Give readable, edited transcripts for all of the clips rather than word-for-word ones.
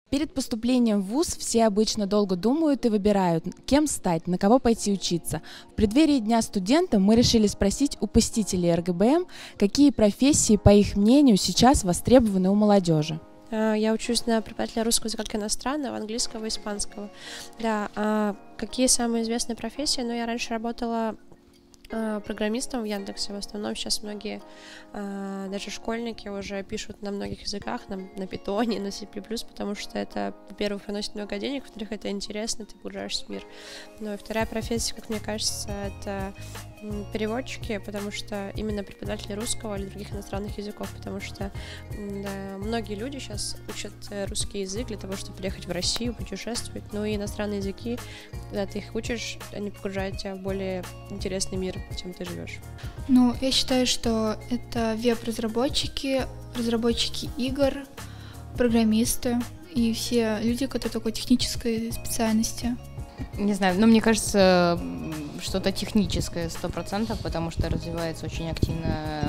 Перед поступлением в ВУЗ все обычно долго думают и выбирают, кем стать, на кого пойти учиться. В преддверии Дня студента мы решили спросить у посетителей РГБМ, какие профессии, по их мнению, сейчас востребованы у молодежи. Я учусь на преподавателя русского языка как иностранного, английского и испанского. Да, какие самые известные профессии? Ну, я раньше работала программистом в Яндексе. В основном сейчас многие, даже школьники, уже пишут на многих языках, на питоне, на C++, потому что это, во-первых, приносит много денег, во-вторых, это интересно, ты погружаешься в мир. Ну и вторая профессия, как мне кажется, это переводчики, потому что именно преподаватели русского или других иностранных языков, потому что да, многие люди сейчас учат русский язык для того, чтобы приехать в Россию, путешествовать, ну и иностранные языки, когда ты их учишь, они погружают тебя в более интересный мир, чем ты живешь. Ну, я считаю, что это веб-разработчики, разработчики игр, программисты и все люди, которые такой технической специальности. Не знаю, но мне кажется, что-то техническое 100%, потому что развивается очень активно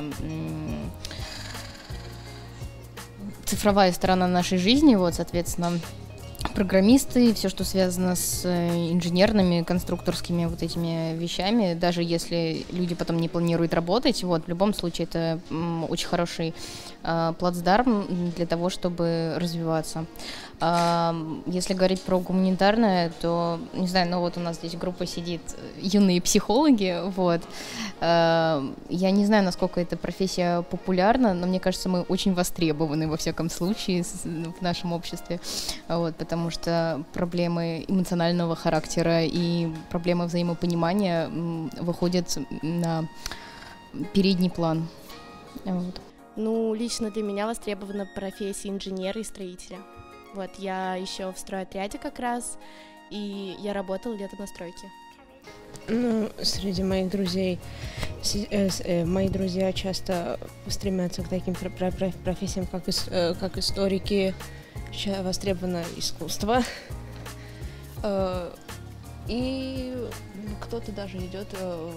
цифровая сторона нашей жизни, вот, соответственно, программисты, все, что связано с инженерными, конструкторскими вот этими вещами, даже если люди потом не планируют работать, вот, в любом случае это очень хороший плацдарм для того, чтобы развиваться. Если говорить про гуманитарное, то, не знаю, ну вот у нас здесь группа сидит юные психологи, вот. Я не знаю, насколько эта профессия популярна, но мне кажется, мы очень востребованы, во всяком случае, в нашем обществе, вот, потому что проблемы эмоционального характера и проблемы взаимопонимания выходят на передний план. Вот. Ну, лично для меня востребована профессия инженера и строителя. Вот, я еще в стройотряде как раз, и я работала летом на стройке. Ну, среди моих друзей, мои друзья часто стремятся к таким профессиям, как историки, сейчас востребовано искусство, и кто-то даже идет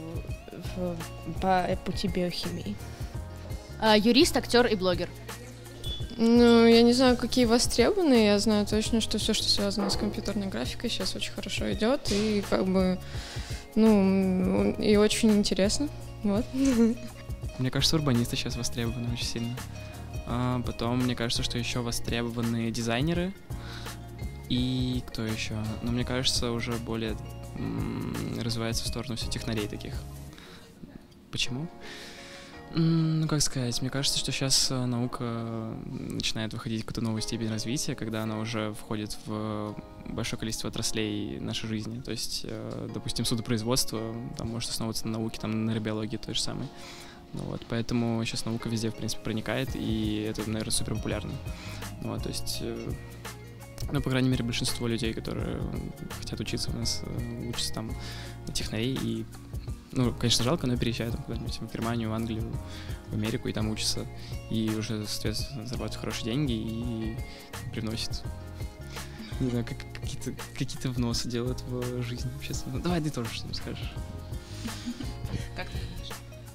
по пути биохимии. Юрист, актер и блогер. Ну, я не знаю, какие востребованы, я знаю точно, что все, что связано с компьютерной графикой, сейчас очень хорошо идет, и как бы, ну, и очень интересно, вот. Мне кажется, урбанисты сейчас востребованы очень сильно. Потом, мне кажется, что еще востребованы дизайнеры, и кто еще? Но мне кажется, уже более развивается в сторону все технарей таких. Почему? Ну, как сказать, мне кажется, что сейчас наука начинает выходить в какую-то новую степень развития, когда она уже входит в большое количество отраслей нашей жизни. То есть, допустим, судопроизводство, там может основываться на науке, там на нейробиологии той же самой. Ну, вот, поэтому сейчас наука везде, в принципе, проникает, и это, наверное, супер популярно. Вот, то есть, ну, по крайней мере, большинство людей, которые хотят учиться у нас, учатся там на технарей и... Ну, конечно, жалко, но переезжают там куда-нибудь в Германию, в Англию, в Америку и там учатся. И уже, соответственно, зарабатывают хорошие деньги и приносят, не знаю, какие-то вносы делают в жизнь общественную. Ну, давай ты тоже что-нибудь скажешь. Как ты думаешь?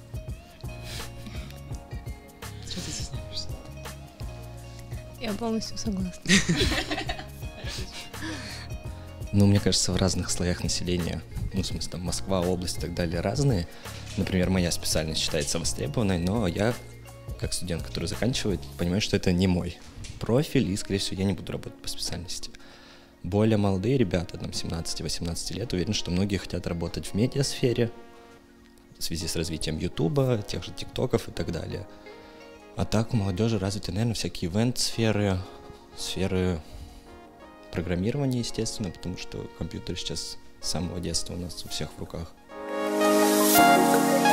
Чего ты стесняешься? Я полностью согласна. Ну, мне кажется, в разных слоях населения, ну, в смысле, там, Москва, область и так далее, разные. Например, моя специальность считается востребованной, но я, как студент, который заканчивает, понимаю, что это не мой профиль, и, скорее всего, я не буду работать по специальности. Более молодые ребята, там, 17-18 лет, уверен, что многие хотят работать в медиасфере в связи с развитием Ютуба, тех же ТикТоков и так далее. А так у молодежи развиты, наверное, всякие ивент-сферы, сферы программирования, естественно, потому что компьютер сейчас с самого детства у нас у всех в руках.